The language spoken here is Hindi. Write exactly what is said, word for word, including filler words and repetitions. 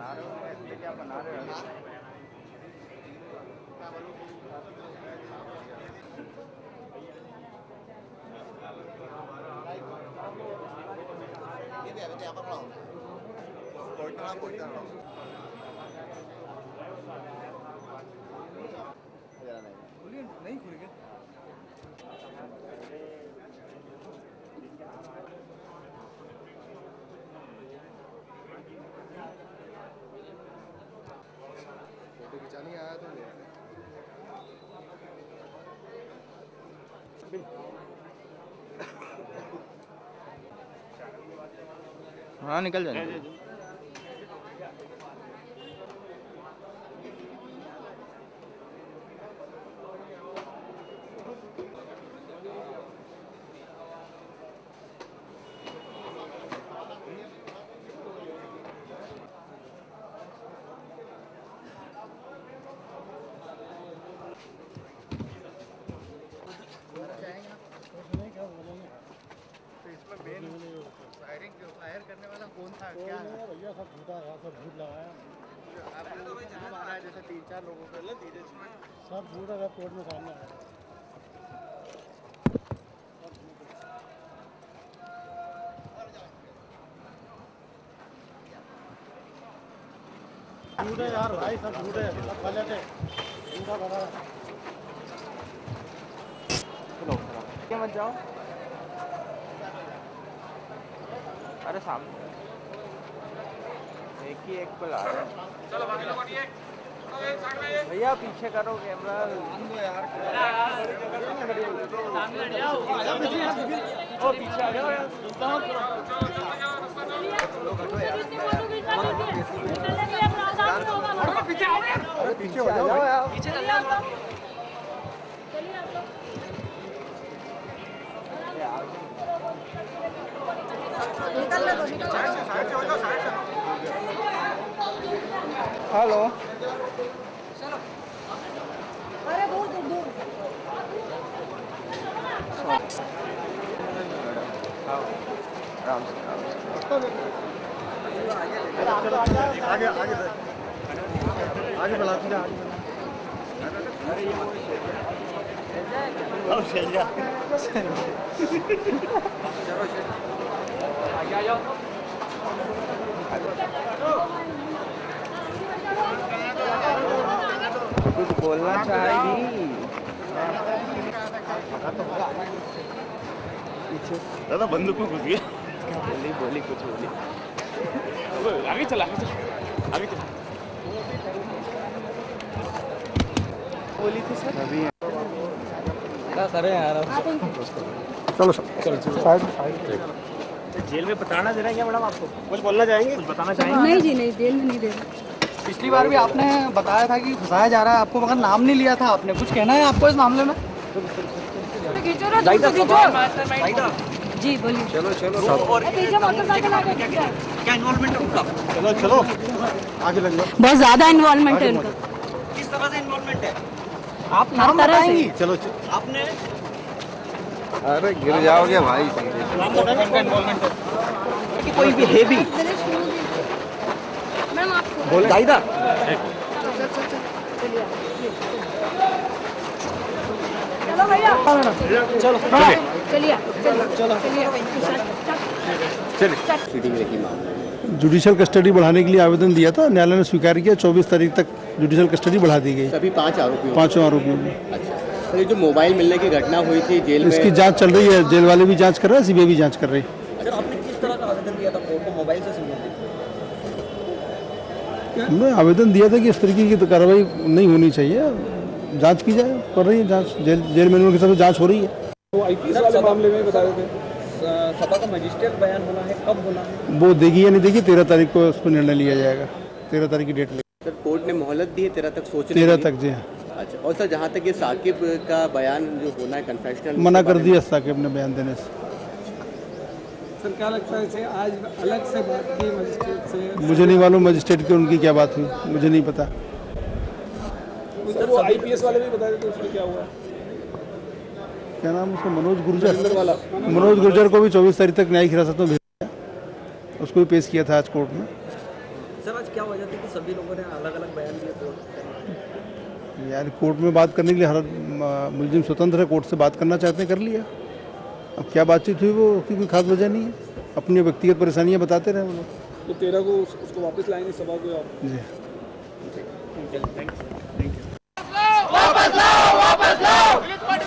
क्या बना रहे हो? नहीं खुल गया। फोटो खिंचाने आया तो ले हाँ निकल जाएंगे। फायर करने वाला कौन था? क्या है भैया? सब झूठा है, सब झूठ लगाया। आप लोगों को मारा है जैसे तीन चार लोगों को धीरे सब झूठा है, कोर्ट में सामने है। झूठ है यार भाई, सब झूठ है, सब गलत है, झूठा बना है। चलो क्या मत जाओ। अरे सामने एक ही एक को ला रहे हैं। चलो बाकी लोग हटिए। भैया पीछे करो कैमरा यार। ओ पीछे आ जाओ यार। पीछे आओ यार। अरे पीछे हो जाओ यार। पीछे चल जाओ। हेलो अरे दूर दूर दूर आराम से आगे आगे आगे बढ़ाती जा। अरे ये आगे आ जाओ। कुछ बोलना चाहेगी? दादा बंदूक में घुस गया। बोली बोली कुछ बोली। आगे चला आगे चला आगे चला। बोली थी सर अभी क्या करें यार? चलो चलो साइड साइड। जेल में बताना दे रहे हैं क्या मैडम आपको? कुछ बोलना चाहेंगे? कुछ बताना चाहेंगे? नहीं जी नहीं, जेल में नहीं दे रहे। पिछली बार भी आपने बताया था कि फंसाया जा रहा है आपको, मगर नाम नहीं लिया था आपने। कुछ कहना है आपको इस मामले में? जी बोलिए। चलो चलो क्या इन्वॉल्वमेंट है उनका? चलो चलो आगे लग जाओ। बहुत ज्यादा इन्वॉल्वमेंट है उनका। किस तरह से इन्वॉल्वमेंट है? आप नाम बताएंगी? चलो आपने अरे गिर जाओगे भाई। नाम बताएंगे उनका इन्वॉल्वमेंट है कि कोई भी है भी? मैम आपको बोले जाइदा चलो भैया चलो चलिए चलो चलिए। जुडिशियल कस्टडी बढ़ाने के लिए आवेदन दिया था, न्यायालय ने स्वीकार किया। चौबीस तारीख तक जुडिशियल कस्टडी बढ़ा दी गई। सभी पांच आरोपियों पांचों आरोपियों में। अच्छा सर, ये जो मोबाइल मिलने की घटना हुई थी जेल में, इसकी जांच चल रही है। जेल वाले भी जांच कर रहे हैं, सीबीआई भी जांच कर रही है। सर आपने किस तरह का आवेदन दिया था कोर्ट को मोबाइल से संबंधित? हमने आवेदन दिया था कि इस तरीके की तो कार्रवाई नहीं होनी चाहिए, जांच की जाए। कर रही है जांच, जेल जेल मैनुअल के साथ जांच हो रही है। वो आईपीएस वाले मामले में बता रहे थे सभा का मजिस्ट्रेट बयान होना है, कब होना है? वो देगी या नहीं देगी, तेरह तारीख को उस पर निर्णय लिया जाएगा। तेरह तारीख की डेट लेगी। सर कोर्ट ने मोहलत दी है तेरह तक सोचने तेरह के तक लिए। जी हाँ। अच्छा, और सर जहाँ तक ये साकिब का बयान जो होना है कन्फेशनल, मना कर दिया साकिब ने बयान देने से। सर क्या लगता है इसे आज अलग से बात की मजिस्ट्रेट से? मुझे नहीं मालूम मजिस्ट्रेट की उनकी क्या बात हुई, मुझे नहीं पता। सर वो आईपीएस वाले भी बता देते उसमें क्या हुआ? क्या नाम उसका? मनोज गुर्जर वाला। मनोज गुर्जर को भी चौबीस तारीख तक न्यायिक हिरासत में भेजा, उसको भी पेश किया था आज कोर्ट में। सर आज क्या वजह थी कि सभी लोगों ने अलग अलग बयान दिए कोर्ट? यार कोर्ट में बात करने के लिए हर म- मुलजिम स्वतंत्र है, कोर्ट से बात करना चाहते हैं कर लिया। अब क्या बातचीत हुई वो उसकी कोई खास वजह नहीं है, अपनी व्यक्तिगत परेशानियां बताते रहे वो लोग। तो तेरह को उस, उसको वापस लाएंगे सभा को आप? जी थैंक यू। वापस लाओ वापस लाओ